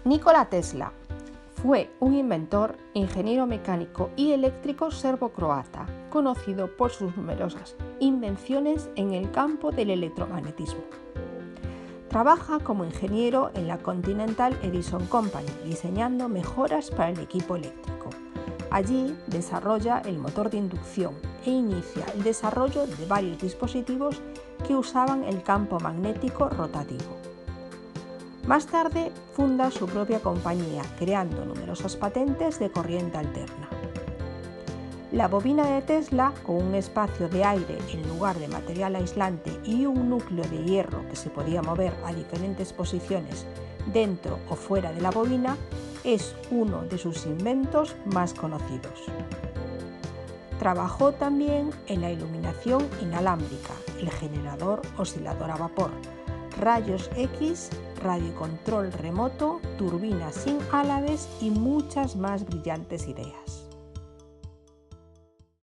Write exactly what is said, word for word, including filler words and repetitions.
Nikola Tesla fue un inventor, ingeniero mecánico y eléctrico serbocroata, conocido por sus numerosas invenciones en el campo del electromagnetismo. Trabaja como ingeniero en la Continental Edison Company, diseñando mejoras para el equipo eléctrico. Allí desarrolla el motor de inducción e inicia el desarrollo de varios dispositivos que usaban el campo magnético rotativo. Más tarde funda su propia compañía, creando numerosas patentes de corriente alterna. La bobina de Tesla, con un espacio de aire en lugar de material aislante y un núcleo de hierro que se podía mover a diferentes posiciones dentro o fuera de la bobina, es uno de sus inventos más conocidos. Trabajó también en la iluminación inalámbrica, el generador oscilador a vapor, rayos X, radiocontrol remoto, turbinas sin álabes y muchas más brillantes ideas.